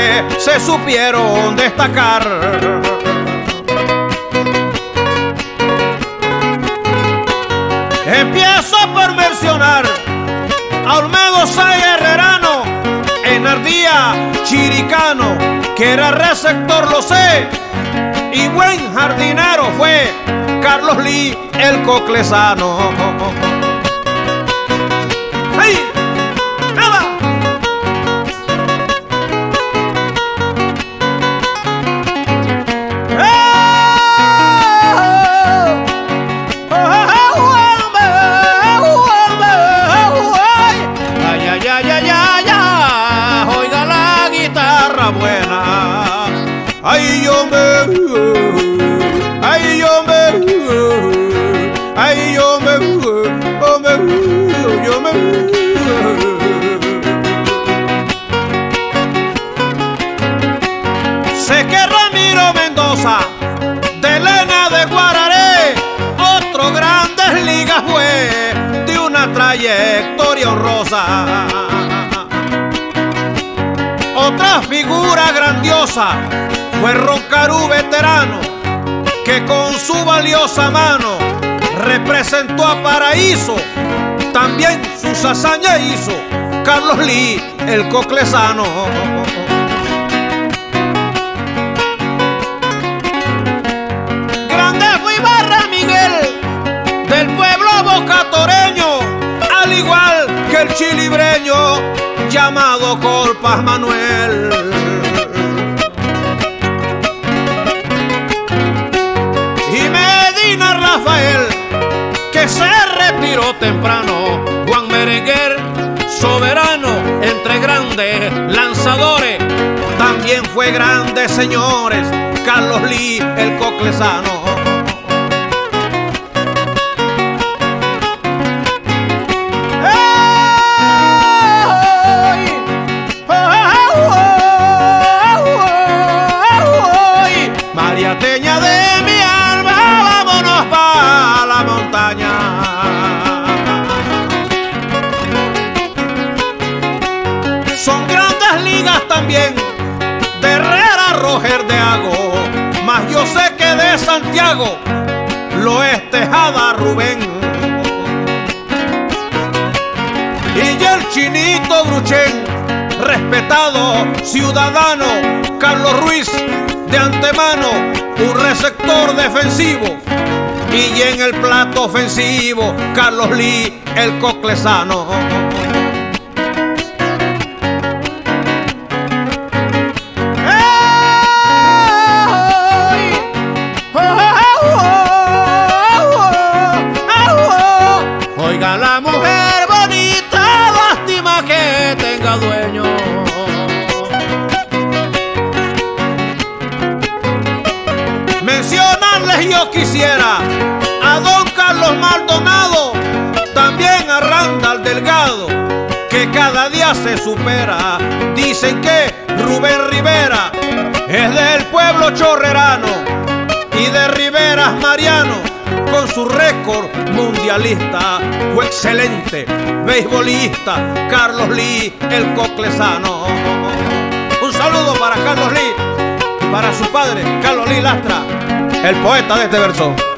grandes se supieron destacar. Empiezo por mencionar a Olmedo Sáenz Herrerano, Enardía Chiricano, que era receptor, lo sé, y buen jardinero fue Carlos Lee el Coclesano. ¡Ay! ¡Nada! Ay, yo me, ay, yo me, ay, yo me, yo me. Sé que Ramiro Mendoza, de Elena de Guararé, otro Grandes Ligas fue, de una trayectoria honrosa. Otra figura grandiosa fue Roncarú veterano, que con su valiosa mano representó a Paraíso. También sus hazañas hizo Carlos Lee el Coclesano. Grande fue Ibarra Miguel, del pueblo bocatoreño, al igual que el chilibreño llamado Corpas Manuel. Rafael, que se retiró temprano. Juan Berenguer, soberano entre grandes lanzadores. También fue grande, señores, Carlos Lee el Coclesano. María Teña de mi alma, vámonos pa' la montaña. Son Grandes Ligas también de Herrera, Roger de Hago, mas yo sé que de Santiago lo es Tejada Rubén. Y el Chinito Bruchen, respetado ciudadano Carlos Ruiz, de antemano un receptor defensivo, y en el plato ofensivo Carlos Lee el Coclesano. Oiga la mujer bonita, lástima que tenga dueño. Mencionarles yo quisiera a don Carlos Maldonado, también a Randall Delgado, que cada día se supera. Dicen que Rubén Rivera es del pueblo chorrerano y de Riveras Mariano, con su récord mundialista. Fue excelente beisbolista Carlos Lee el Coclesano. Un saludo para Carlos Lee, para su padre, Carlos Lee Lastra, el poeta de este verso.